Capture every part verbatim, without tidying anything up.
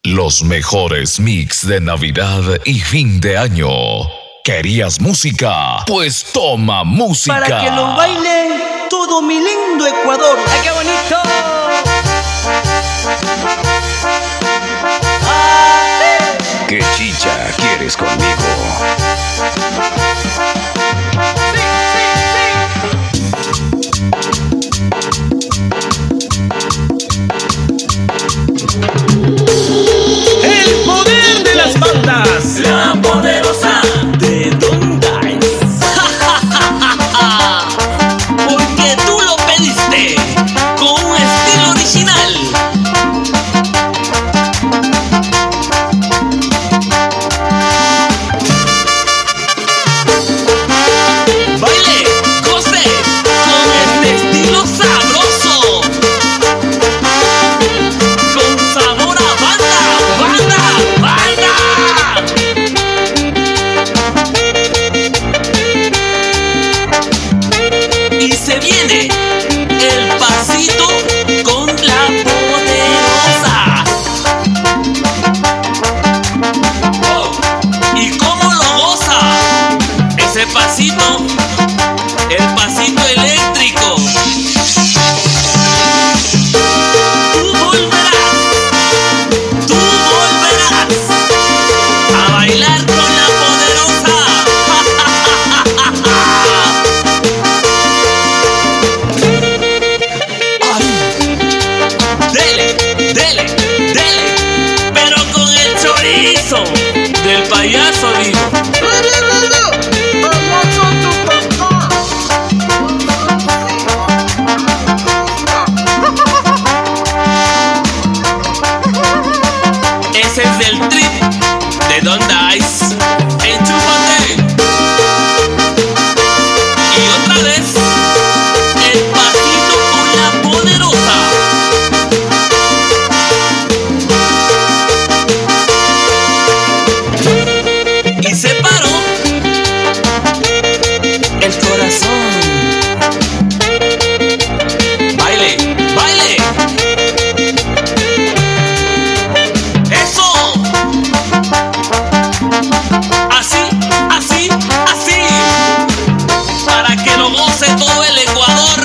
Los mejores mix de Navidad y fin de año. ¿Querías música? Pues toma música. Para que lo baile todo mi lindo Ecuador. ¡Ay, qué bonito! ¿Qué chicha quieres conmigo? El poder de las bandas. La poderosa de Don Dice. Porque tú lo pediste con un estilo original. Baile, goce con este estilo sabroso, con sabor a banda, banda, banda. Y se viene el pasito con la poderosa. Oh, ¿y cómo lo goza? Ese pasito, el pasito eléctrico. Tú volverás, tú volverás a bailar con la poderosa. Ay, dele, dele, dele, pero con el chorizo del payaso, digo. Ese es el trip de Don Dice. Enchúfate. Y otra vez el pasito con la poderosa. Y se paró el corazón. Baile, baile. ¡Eso! Así, así, así. Para que lo goce todo el Ecuador.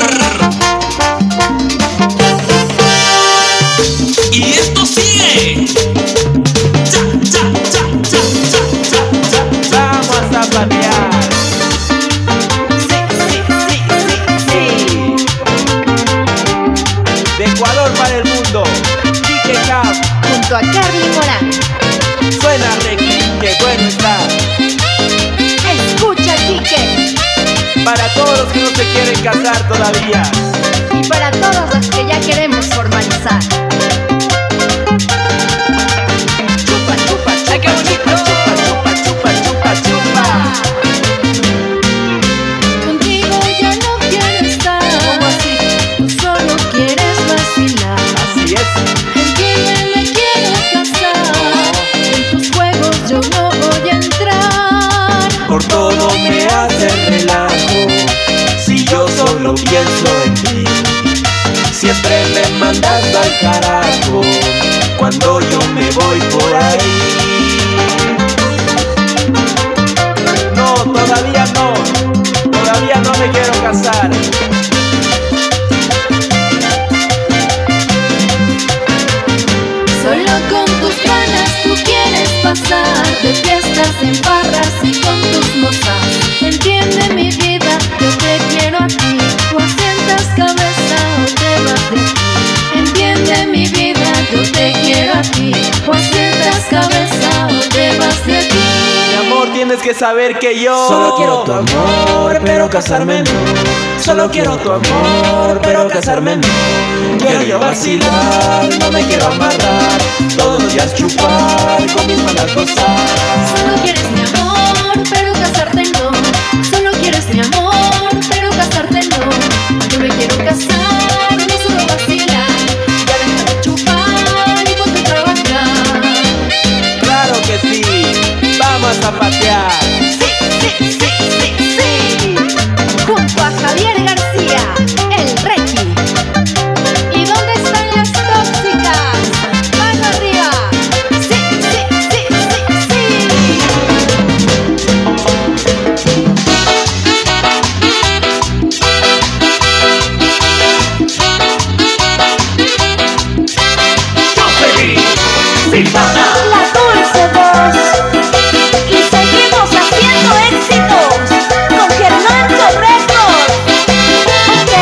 Y esto sigue. Cha, cha, cha, cha, cha, cha, cha, cha. Vamos a zapatear. Sí, sí, sí, sí, sí. De Ecuador para el mundo. Quique Cap junto a Carly Morán. Suena Requi, qué bueno está. Escucha, Quique. Para todos los que no se quieren casar todavía. Y para todos los que ya queremos formalizar. Chupa, chupa, chupa, qué bonito. Chupa, chupa, chupa, chupa, chupa. Contigo ya no quiero estar. ¿Cómo así? Tú solo quieres vacilar. Así es. Entiéndeme, quiero casar. En tus juegos yo no voy a entrar. Por todo me hace relajo. Si yo solo pienso en ti, siempre me mandas al carajo cuando yo me voy por ahí. No, todavía no. Todavía no me quiero casar. Solo con tus ganas tú quieres pasar de fiestas en barras y con tus mozas. Entiende mi vida, yo te quiero a ti. O asientas cabeza o te vas de aquí. Entiende mi vida, yo te quiero a ti. O asientas cabeza o te vas de aquí. Mi amor, tienes que saber que yo solo quiero tu amor, pero casarme no. Solo quiero tu amor, pero casarme no. Quiero yo vacilar, no me quiero amarrar. Todos los días chupar, con mis malas gozar. Solo quieres mi amor, pero casarte no. Solo quieres mi amor, pero casarte no. Yo me quiero casar, no solo vacilar. Ya deja de chupar y ponte a trabajar. Claro que sí, vamos a zapatear. Sí, sí, sí, sí, sí. Junto a Javier García, el Requi. ¿Y dónde están las tóxicas? Mano arriba. Silvana, la dulce voz. Y seguimos haciendo éxitos con Germanto Records. Ok.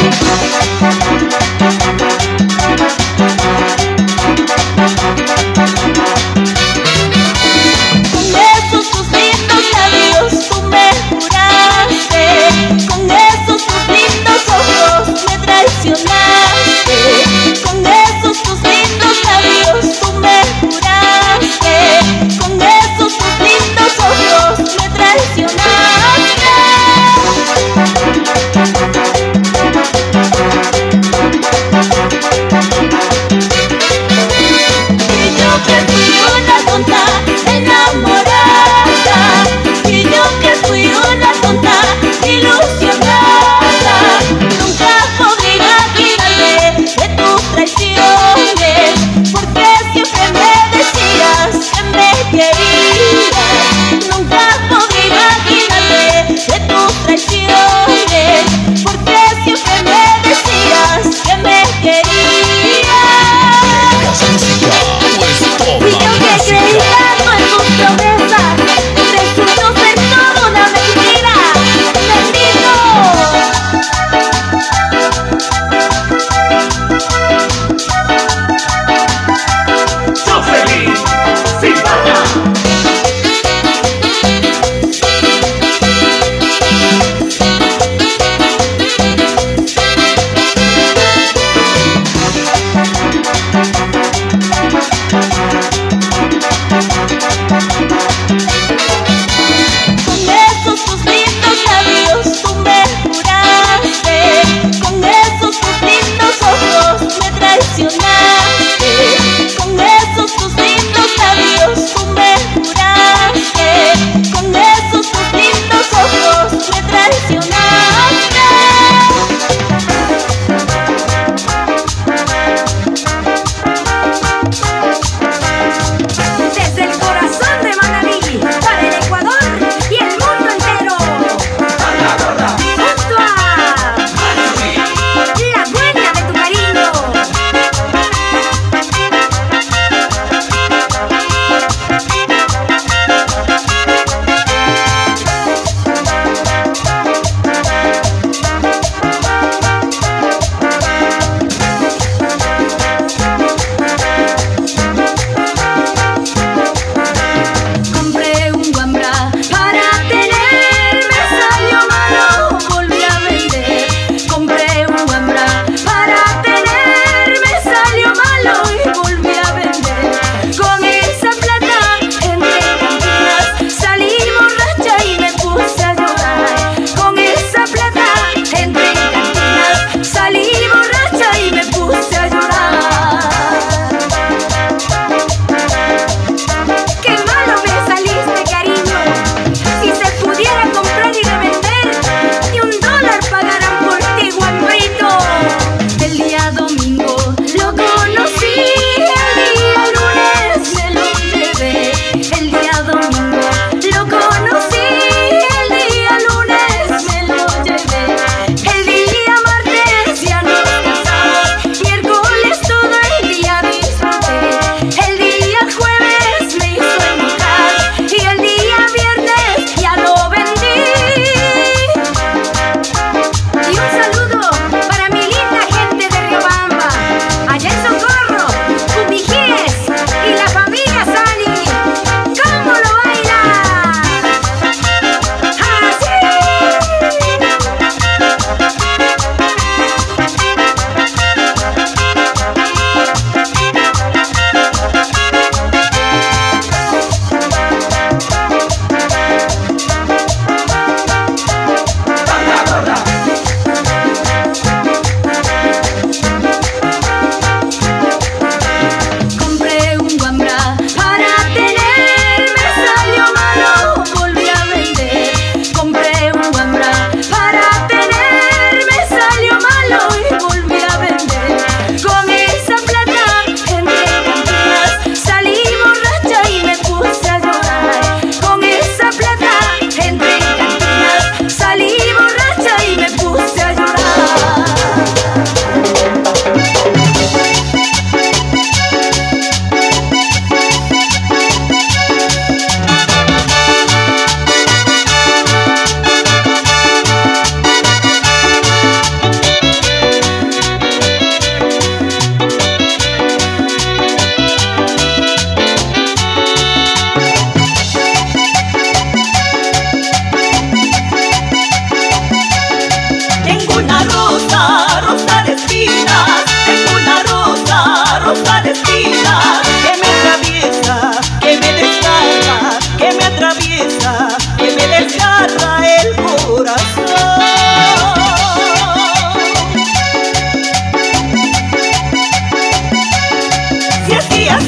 Con esos tus lindos labios tú me juraste, con esos tus lindos ojos me traicionaste, con esos tus lindos labios tú me juraste.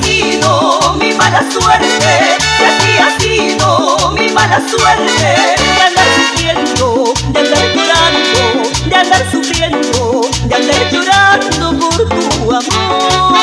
ha sido mi mala suerte, si así ha sido mi mala suerte, de andar sufriendo, de andar llorando, de andar sufriendo, de andar llorando por tu amor.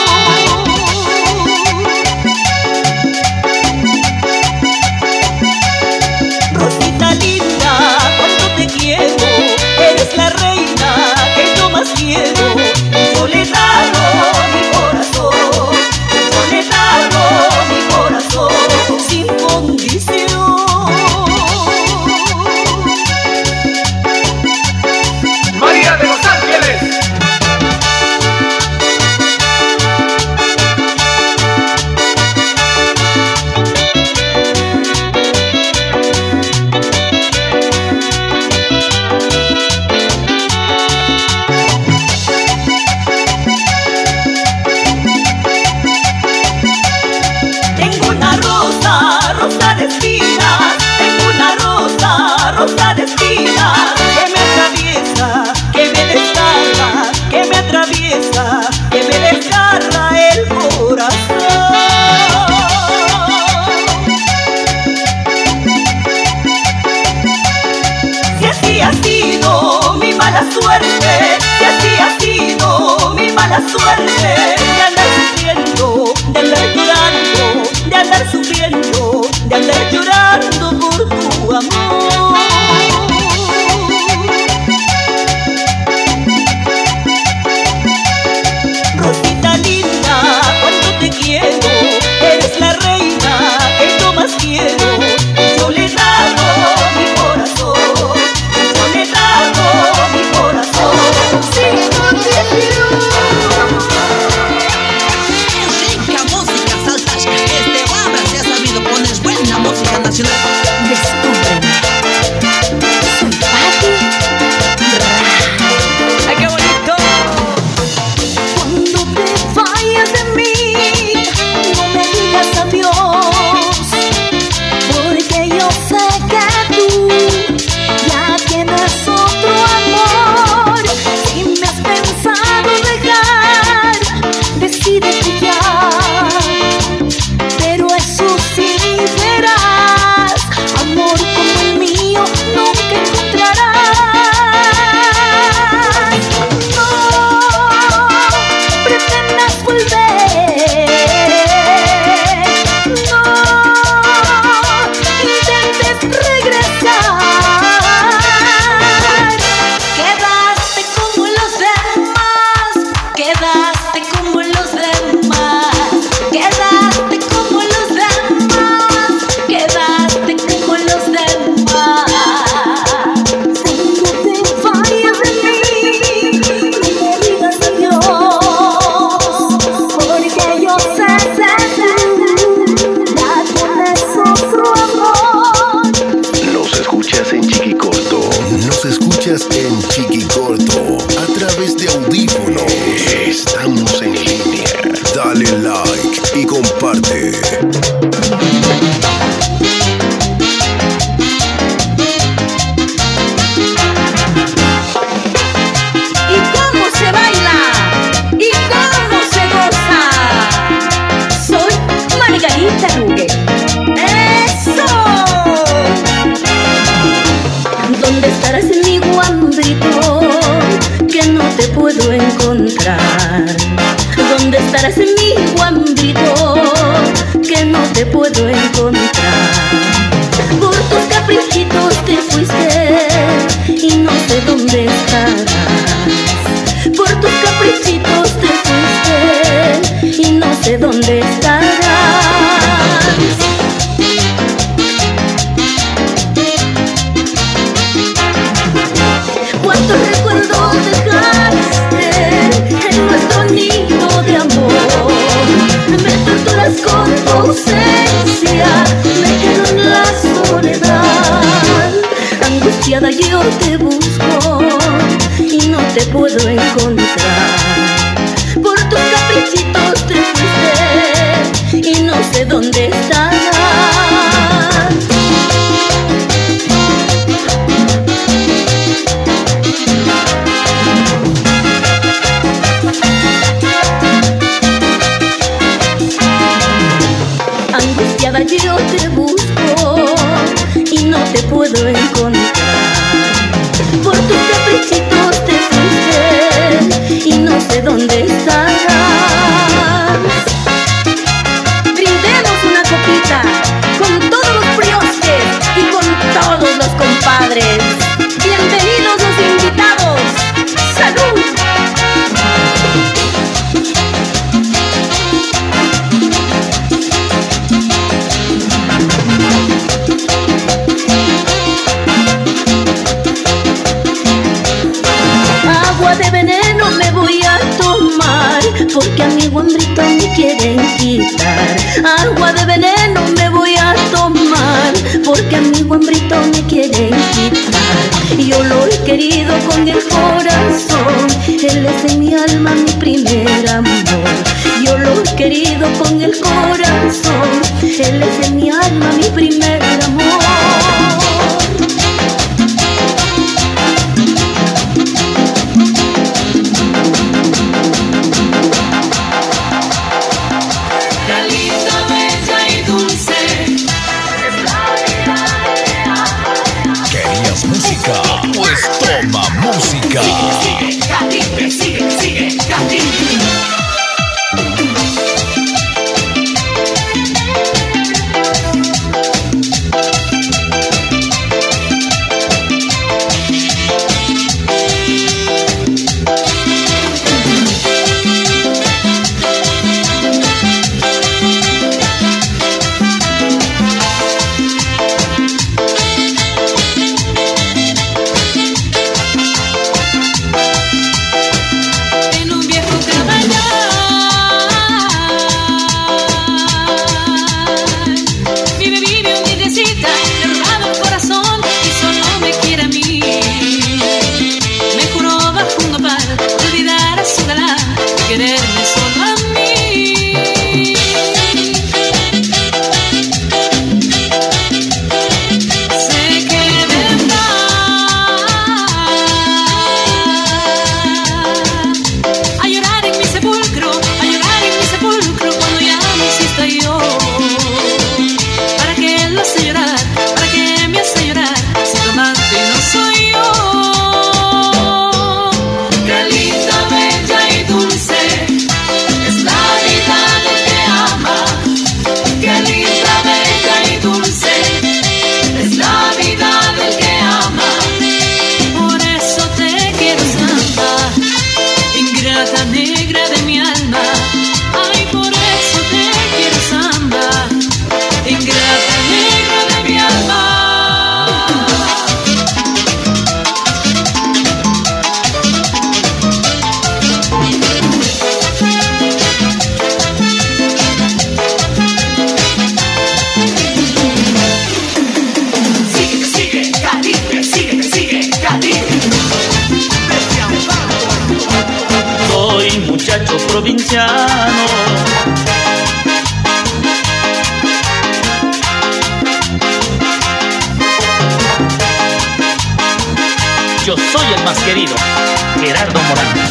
Rosita linda, cuánto te quiero, eres la reina que yo más quiero. Soledado mi corazón, soledado mi corazón, sin condición. María de los Ángeles. Tengo una rosa, rosa de espinas, tengo una rosa, rosa de espinas, que me atraviesa, que me desgarra, que me atraviesa, que me desgarra el corazón. Si así ha sido mi mala suerte, si así ha sido mi mala suerte, de andar sufriendo, de andar llorando, de andar sufriendo, de andar llorando por tu amor. Rosita linda, cuánto te quiero, eres la reina que yo más quiero. Soledado mi corazón, soledado mi corazón, sin condición. Rica música saltasca, este barra se ha sabido poner buena música nacional. Descúbreme. Soy Patti Ra. ¡Ay, qué bonito! Cuando te vayas de mí, no me digas adiós, porque yo sé que tú ya tienes otro amor. Si me has pensado dejar, decídete ya, pero eso sí verás, amor como el mío nunca encontrarás. No pretendas volver, no intentes regresar. Quedaste como los demás, quedaste como los demás, quedaste como los demás, quedaste como los demás. Cuando te vayas de mí, no me digas adiós, porque yo sé que tú ya tienes otro amor. Nos escuchas en Chiquicorto. Nos escuchas en Chiquicorto a través de audífonos. Estamos en línea. Dale like y comparte. ¿Y cómo se baila? ¿Y cómo se goza? Soy Margarita Ruge. ¡Eso! ¿Dónde estarás, mi guambrito, que no te puedo encontrar? ¿Dónde estarás, mi guambrito, que no te puedo encontrar? Por tus caprichitos te fuiste y no sé dónde estarás. Por tus caprichitos te fuiste y no sé dónde estarás. ¿Cuántos recuerdos dejaste en nuestro nido de amor? Me torturas con tu ausencia, me quedo en la soledad. Angustiada yo te busco y no te puedo encontrar. Por tus caprichitos te fuiste y no sé dónde estarás. yo te busco y no te puedo encontrar. Por tus caprichitos te fuiste y no sé dónde estarás. Brindemos una copita con todos los priostes y con todos los compadres. Bienvenidos los invitados. ¡Salud! Agua de veneno me voy a tomar, porque a mi guambrito me quieren quitar. Agua de veneno me voy a tomar, porque a mi guambrito me quieren quitar. Yo lo he querido con el corazón, él es en mi alma mi primer amor. Yo lo he querido con el corazón, él es en mi alma mi primer amor. Música, pues toma música. Sigue, sigue, Caribe, sigue, sigue, Caribe. Provinciano, yo soy el más querido, Gerardo Morán.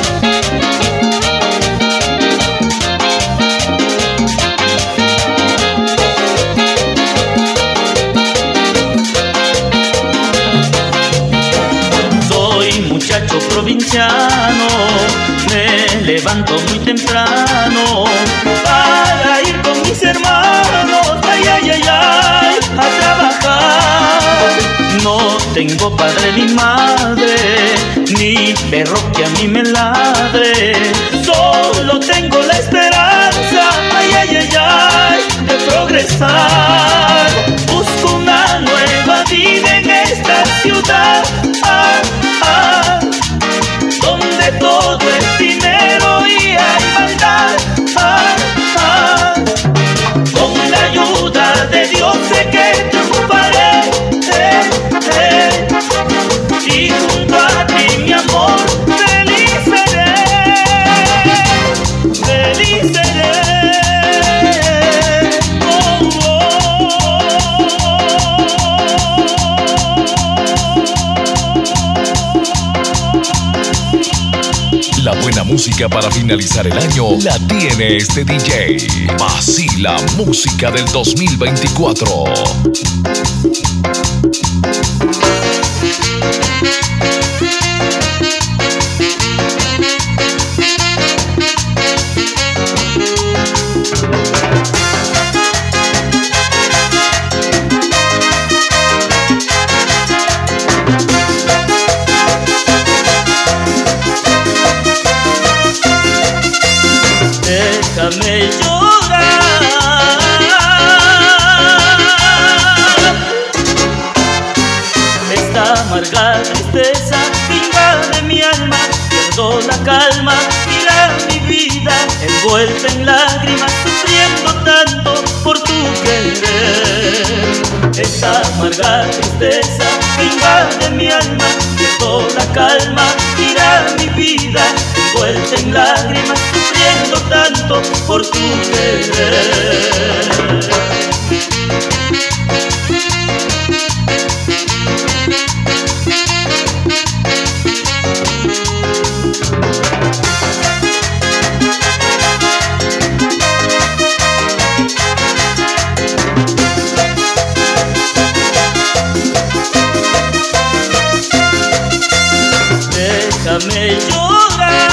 Soy muchacho provinciano, me levanto muy temprano para ir con mis hermanos, ay, ay, ay, ay, a trabajar. No tengo padre ni madre, ni perro que a mí me ladre. Solo tengo la esperanza, ay, ay, ay, ay, de progresar. Busco una nueva vida en esta ciudad, ah, ah, donde todo es dinero y hay maldad, ah, ah. Con la ayuda de Dios sé que triunfaré, eh, eh. Y junto a ti, mi amor, feliz seré. música para finalizar el año la tiene este D J. Vacila música del dos mil veinticuatro. Déjame llorar, esta amarga tristeza invade mi alma, pierdo la calma, mira mi vida envuelta en lágrimas, sufriendo tanto por tu querer. Esta amarga tristeza invade mi alma, pierdo la calma, mira mi vida envuelta en lágrimas, sufriendo tanto por tu querer. Déjame llorar,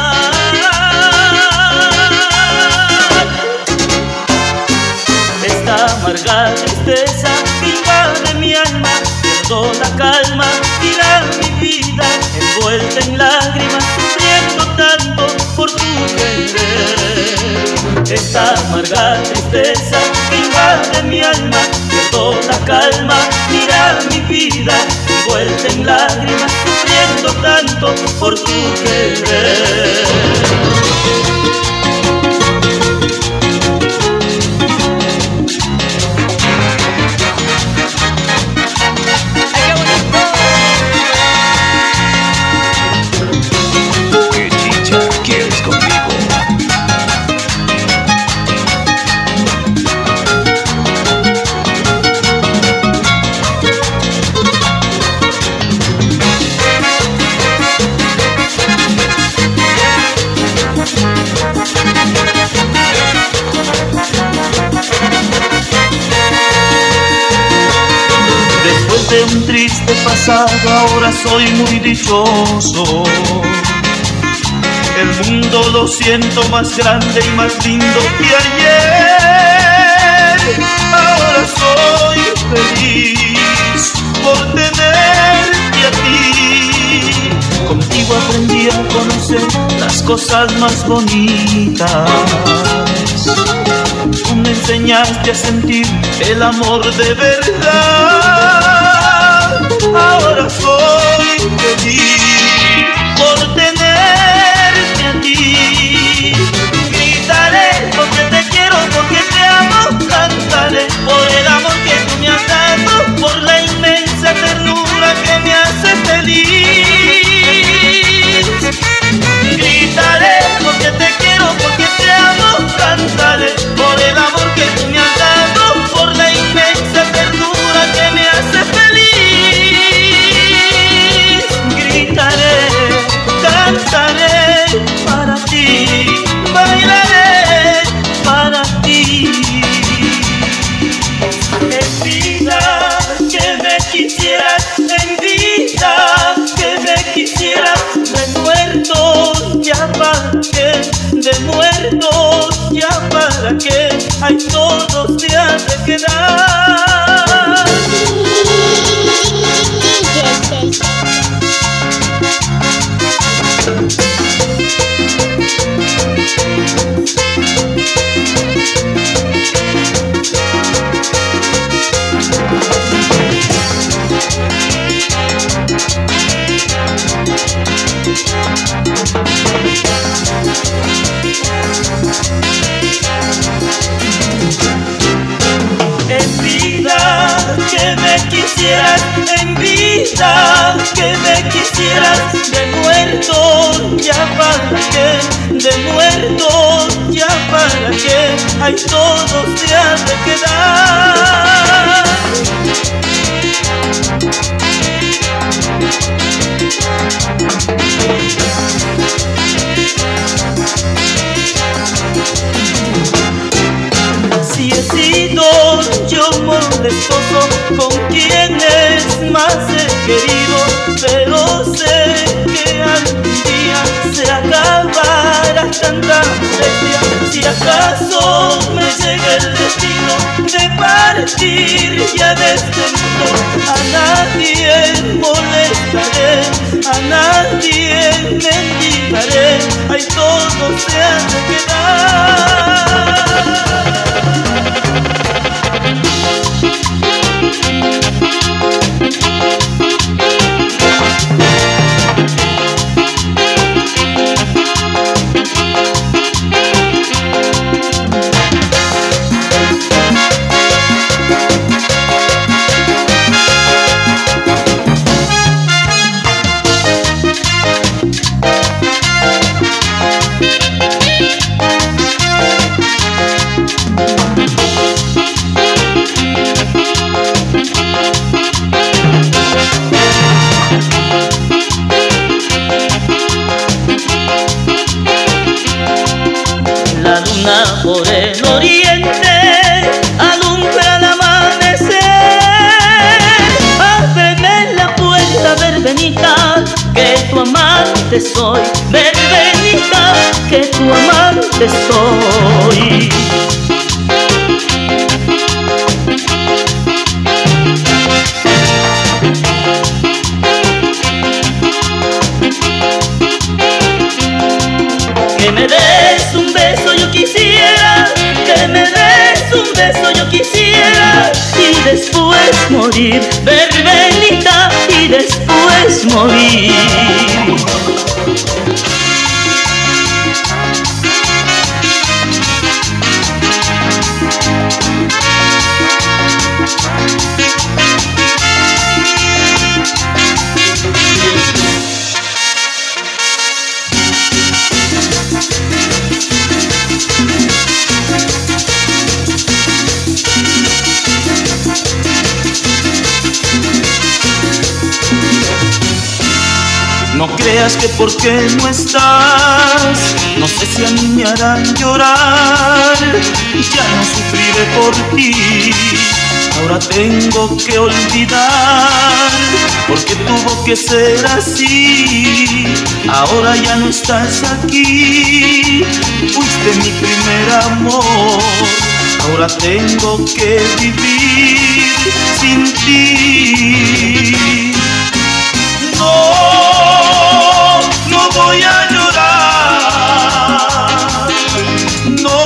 esta amarga tristeza invade mi alma, pierdo la calma, mira mi vida envuelta en lágrimas, sufriendo tanto por tu querer. Esta amarga tristeza invade mi alma, pierdo la calma, mira mi vida envuelta en lágrimas, sufriendo tanto por tu querer. De un triste pasado ahora soy muy dichoso. El mundo lo siento más grande y más lindo que ayer. Ahora soy feliz por tenerte a ti. Contigo aprendí a conocer las cosas más bonitas. Tú me enseñaste a sentir el amor de verdad. Ahora soy feliz por tenerte a ti. Gritaré porque te quiero, porque te amo. Cantaré por el amor que tú me has dado, por la inmensa ternura que me hace feliz. Gritaré porque te quiero, porque te amo. Cantaré por el amor que tú me has dado, por la inmensa ternura que me hace feliz. Gritaré, cantaré para ti, bailaré para ti. En vida que me quisieras, en vida que me quisieras, de muertos ya para qué, de muertos ya para qué, ay todos te has de quedar. En vida que me quisieras, en vida que me quisieras, de muertos ya para qué, de muertos ya para qué, ay todos te has de quedar. esposo con quienes más he querido, pero sé que algún día se acabará tanta molestia. Si acaso me llega el destino de partir ya de este mundo, a nadie molestaré, a nadie mendigaré, ahí todo se ha de quedar. Por el oriente alumbra al amanecer. Ábreme la puerta, verbenita, que tu amante soy. Verbenita, que tu amante soy. Que me des un beso, yo quisiera, que me des un beso, yo quisiera, y después morir, verbenita, y después morir. No creas que porque no estás, no sé si a mí me harán llorar. Ya no sufriré por ti, ahora tengo que olvidar, porque tuvo que ser así. Ahora ya no estás aquí, fuiste mi primer amor. Ahora tengo que vivir sin ti. No, no voy a llorar, no,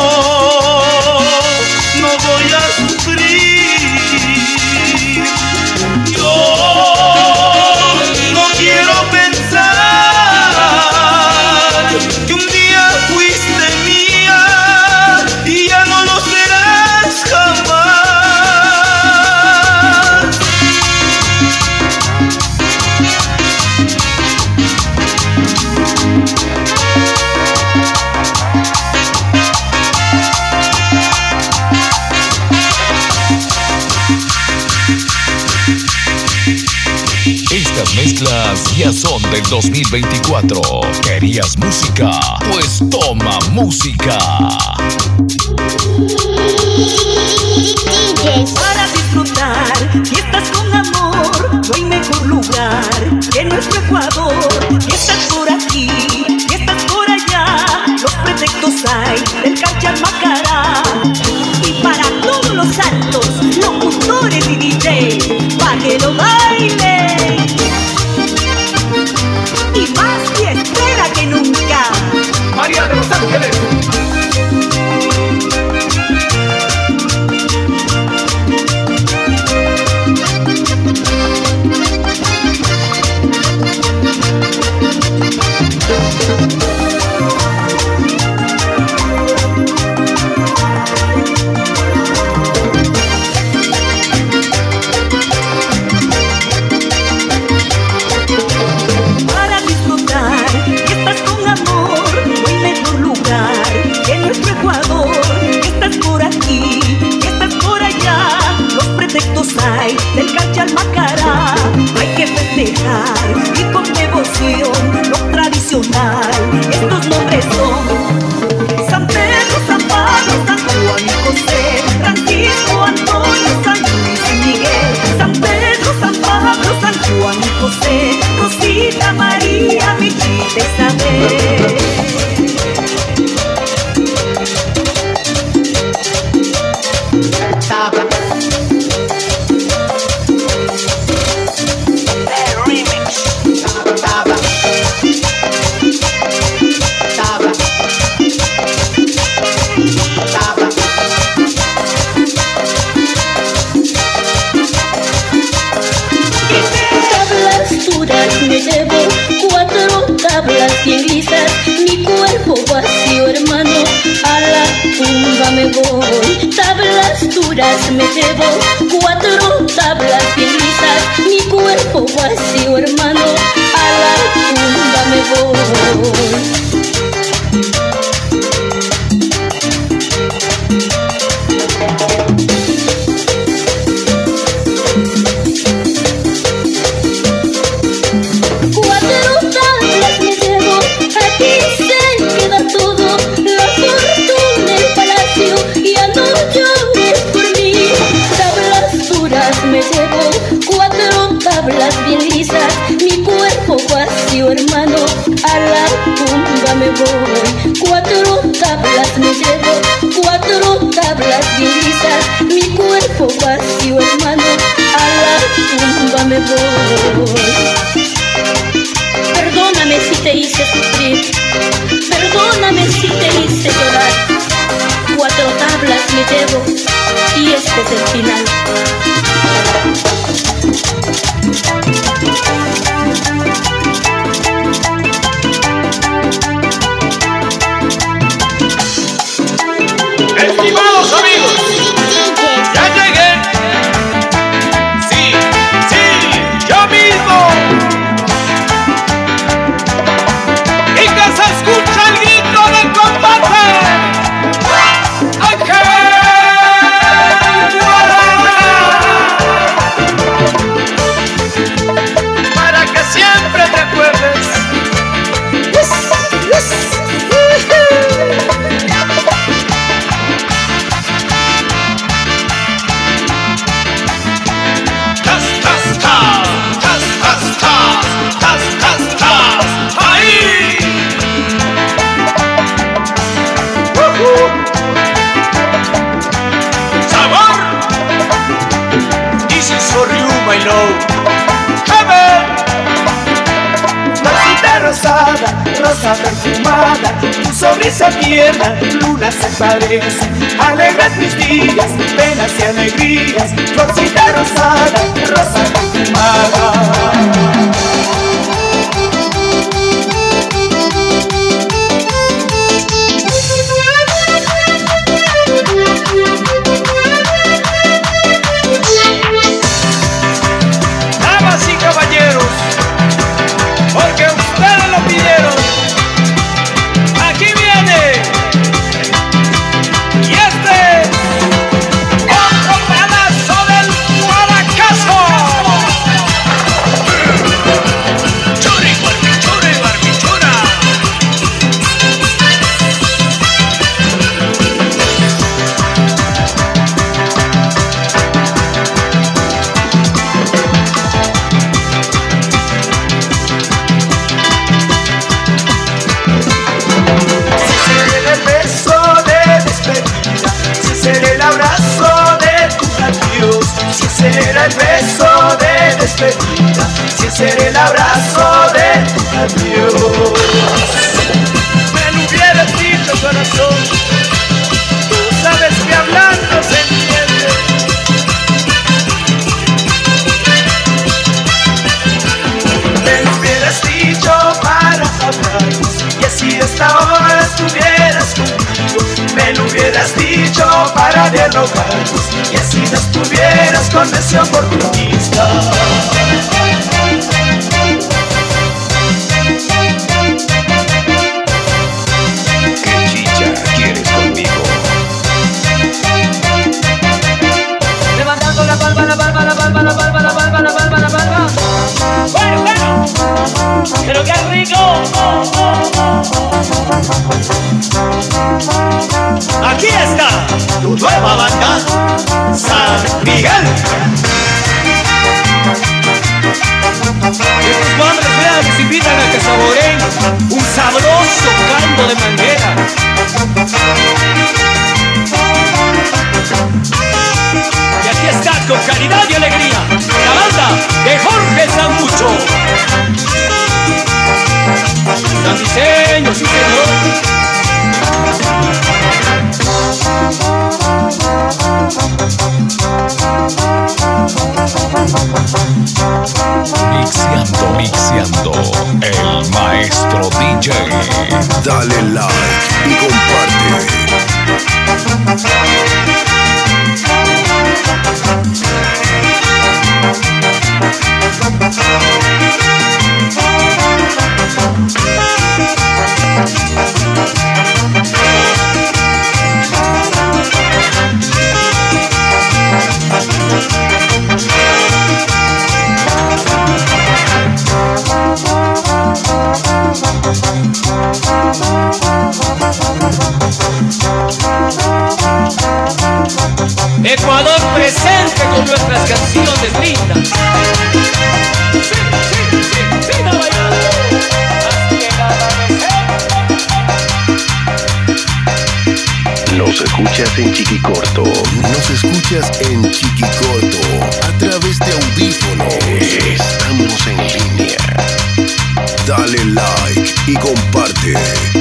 no voy a sufrir. Yo no quiero pensar que un día fuiste mía y ya no lo serás jamás. Estas mezclas ya son del dos mil veinticuatro. ¿Querías música? Pues toma música. Para disfrutar fiestas con amor, no hay mejor lugar que nuestro Ecuador. Fiestas por aquí, fiestas por allá, los pretextos hay del Cacha al Macará. Y para todos los altos, locutores y D J, pa' que lo bailen. Y más fiestera que nunca, María de Los Ángeles. Para disfrutar fiestas con amor, no hay mejor lugar que nuestro Ecuador. Fiestas por aquí, fiestas por allá, los pretextos hay del Cacha al Macará. Hay que festejar y con devoción lo tradicional. Estos nombres son San Pedro, San Pablo, San Juan y José, Francisco, Antonio, San Luis y Me llevo cuatro tablas bien lisas, mi cuerpo vacío, hermano, a la tumba me voy. Tablas duras me llevo, cuatro tablas bien lisas, mi cuerpo vacío, hermano, a la tumba me voy. Me llevo cuatro tablas bien lisas, mi cuerpo vacío, hermano, a la tumba me voy. Cuatro tablas me llevo, cuatro tablas bien lisas, mi cuerpo vacío, hermano, a la tumba me voy. Perdóname si te hice sufrir, perdóname si te hice llorar. Cuatro tablas me llevo y este es el final. Estimados amigos, ya llegué. Sí, sí, yo mismo. Y que se escucha el grito del combate. Para que siempre te acuerdes. Yes, yes. Rosita rosada, rosa perfumada, tu sonrisa tierna, luna se parece. Alegras mis días, penas y alegrías. Rosita rosada, rosa perfumada. Porque ustedes lo pidieron. Aquí viene. Y este otro pedazo del Guanacazo. Churi, barbichura, barbichura. Será el beso de despedida, si será el abrazo de tu adiós. Me lo hubieras dicho, corazón, tú sabes que hablando se entiende. Me lo hubieras dicho para hablarnos, y así hasta ahora estuvieras conmigo. Me lo hubieras dicho para dialogarnos, y así no estuvieras con ese oportunista. ¿Qué chicha quieres conmigo? Levantando la palma, la palma, la palma, la palma, la palma, la palma, la palma. Bueno, bueno, pero qué rico. Aquí está tu nueva banda, San Miguel. Estos hombres reales les invitan a que saboreen un sabroso caldo de manguera. caridad y alegría. La banda de Jorge Sangucho. San Diseño, sí señor. Mixeando, mixeando, el maestro D J. Dale like y comparte. Ecuador presente con nuestras canciones lindas. Sí, sí, sí, siga bailando. Nos escuchas en Chiquicorto. Nos escuchas en Chiquicorto a través de audífonos. Estamos en línea. Dale like y comparte.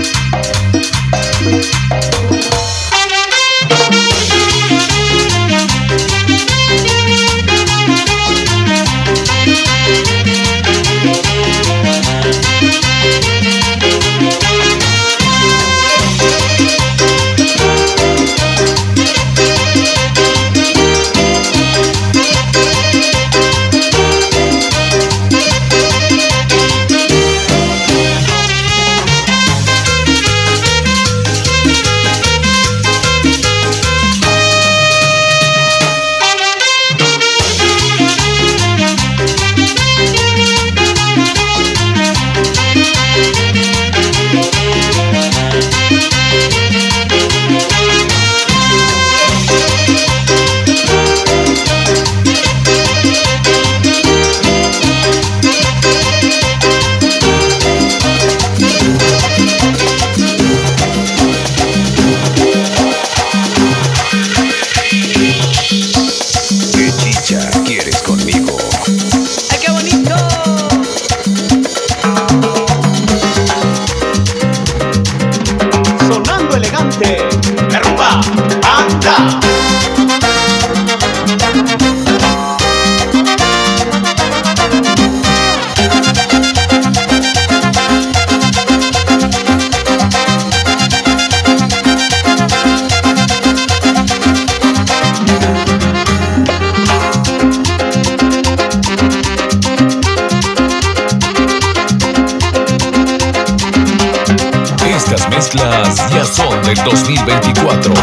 Estas mezclas ya son del dos mil veinticuatro.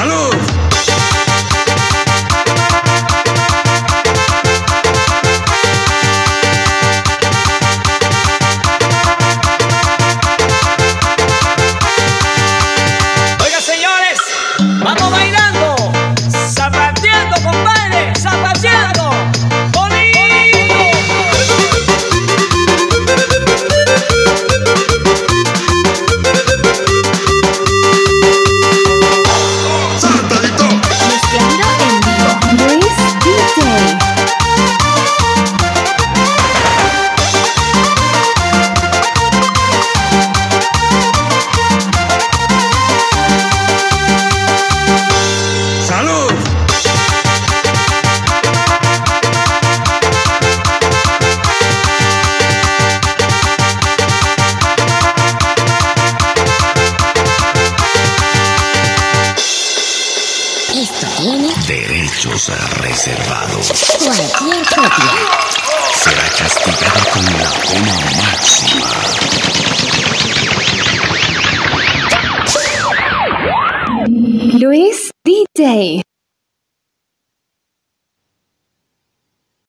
¡Salud! Oiga, señores, vamos bailando, zapateando, compadre, zapateando. Derechos reservados. Cualquier copia será castigada con la pena máxima. Luis D J.